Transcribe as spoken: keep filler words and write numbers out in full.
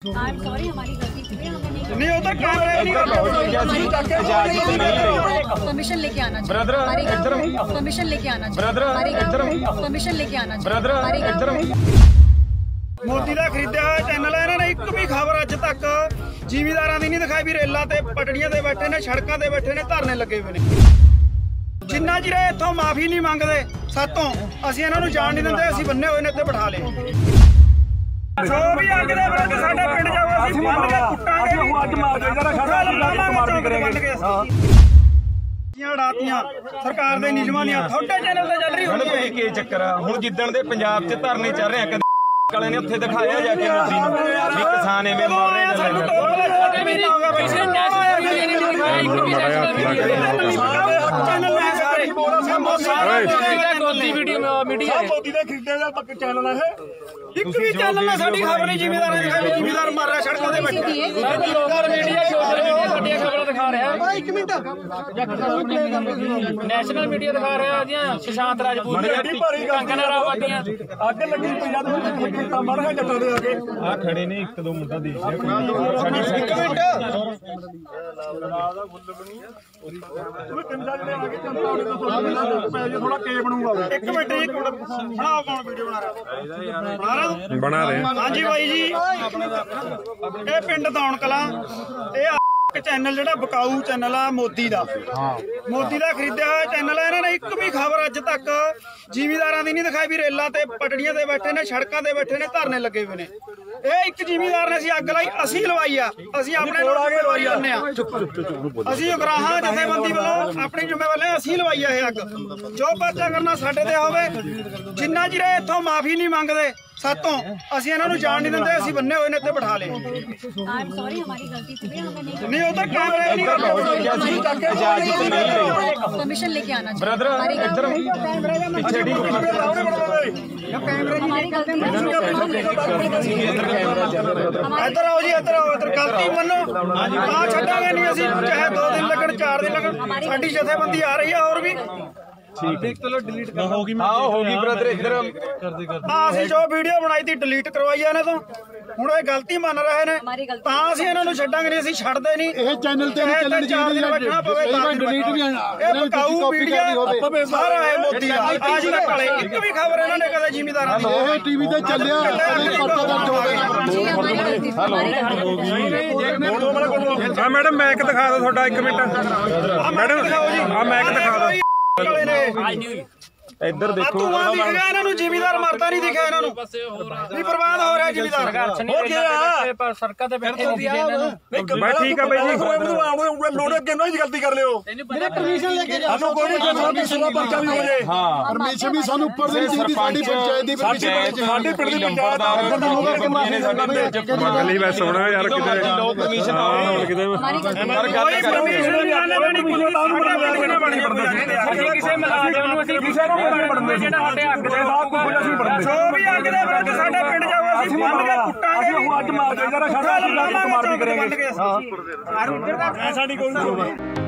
I'm sorry, हमारी गलती थी, हमें नहीं नहीं उधर कैमरे नहीं परमिशन लेके आना चाहिए ब्रदर इधर परमिशन लेके आना चाहिए ब्रदर इधर परमिशन लेके आना चाहिए ब्रदर इधर मोदी का खरीदा हुआ चैनल है इन्होंने एक भी खबर अज तक जिमीदारां दी नहीं दिखाई भी रेलों ते पटड़ियां ते बैठे ने सड़कों ते बैठे ने धरने लगे हुए ने जिन्ना चिर इत्थों माफी नहीं मंगते सातों असीं इन्हां नूं जाण नहीं दिंदे असीं बन्ने होए ने इत्थे बिठा ले जो भी अग दे विरुद्ध साडे पिंड जाओ असीं बन्न के कुट्टांगे असीं अज मार के जरा मार भी करेंगे उड़ातियां सरकार दे नियमां दी थोड़े चैनल ते चल रही हुण ये की चक्कर आ हुण जिद्दण दे पंजाब च धरने चल रहे आ वाले ने उत्थे दिखाया जाके मोदी नूं भी किसान एवें मर रहे एक भी चैनल में साडी खबर नहीं जिमीदार जिमीदार मर रहा सड़कों ते बैठे खबर दिखा रहा है एक मिनट नेशनल मीडिया दिखा रहा है सुशांत राजपूत कंगना रावत दी अग लगी पंजाब खेतां मर गए जट्टां दे आके आ खड़े ने एक दो मुंडा देख लिया साडी एक मिनट थोड़ा के बनूंगा एक मिनट एक मिनट बनाओ कौन वीडियो बना रहा बना रहे हाँ जी भाई जी ये पिंड दौण कलां चैनल जो बकाऊ चैनल आ मोदी का मोदी का खरीदा हुआ चैनल है इन्होंने एक भी खबर अज तक जिमीदारां दी नहीं दिखाई भी रेलों ते पटड़ियां ते बैठे ने सड़कों ते बैठे ने धरने लगे हुए ने ये एक जिमीदार ने अग लाई असीं लवाई आ असीं अपने जिम्मेवारी लैने असीं उगराहां जथेबंदी वालों अपनी जिम्मेवारी असीं लवाई है अग जो पर्चा करना साडे ते होवे जिन्ना चिर इत्थों माफी नहीं मंगते सातों असीं इन्हां नूं जाण नहीं दिंदे असीं बन्ने होए ने इत्थे बिठा ले I'm sorry, हमारी गलती थी, हमें नहीं नहीं उधर कैमरे नहीं परमिशन लेके आना चाहिए ब्रदर इधर पीछे ठीक हमारी गलती इधर आओ जी इधर आओ इधर गलती मनो हाँ छड्डांगे नहीं असीं चाहे दो दिन लगन चार दिन लगन साडी जथेबंदी आ रही है और भी ठीक चलो डिलीट कर होगी हाँ होगी ब्रदर इधर हाँ असीं जो वीडियो बनाई थी डिलीट करवाई है इन्हां तों ਹੁਣ ਇਹ ਗਲਤੀ ਮੰਨ ਰਹੇ ਨੇ ਤਾਂ ਅਸੀਂ ਇਹਨਾਂ ਨੂੰ ਛੱਡਾਂਗੇ ਨਹੀਂ ਅਸੀਂ ਛੱਡਦੇ ਨਹੀਂ ਇਹ ਚੈਨਲ ਤੇ ਨਹੀਂ ਚੱਲਣ ਚਾਹੀਦੀ ਬੈਠਣਾ ਪਵੇ ਤਾਂ ਡਿਲੀਟ ਵੀ ਇਹ ਬਕਾਊ ਵੀਡੀਓ ਸਾਰਾ ਹੈ ਮੋਦੀ ਦਾ ਅੱਜ ਤੱਕ ਵਾਲੇ ਇੱਕ ਵੀ ਖਬਰ ਇਹਨਾਂ ਨੇ ਕਦੇ ਜ਼ਿਮੀਦਾਰਾਂ ਦੀ ਇਹ ਟੀਵੀ ਤੇ ਚੱਲਿਆ ਪਰਚਾ ਦਰਜ ਹੋ ਗਿਆ ਹਾਂ ਮੈਡਮ ਮੈਕ ਦਿਖਾ ਦਿਓ ਤੁਹਾਡਾ ਇੱਕ ਮਿੰਟ ਮੈਡਮ ਆ ਮੈਕ ਦਿਖਾ ਦਿਓ इधर देखो जिमीदार मरता नहीं दिखा इन्हों नहीं बर्बाद हो रहा जिमीदार ठीक है भाई गलती कर लियो परमिशन भी सानू ऊपर से साडी पंचायत दी साडी पिंड दी पंचायत अगली बार सोना यार किते परमिशन हां किते पर गल कर किसे मिला दे ओनु असि किसे जो भी अग दे विरुद्ध साडे पिंड जाओ असीं बन्न के कुट्टांगे असीं अज मार के जरा मार भी करेंगे साडी कोई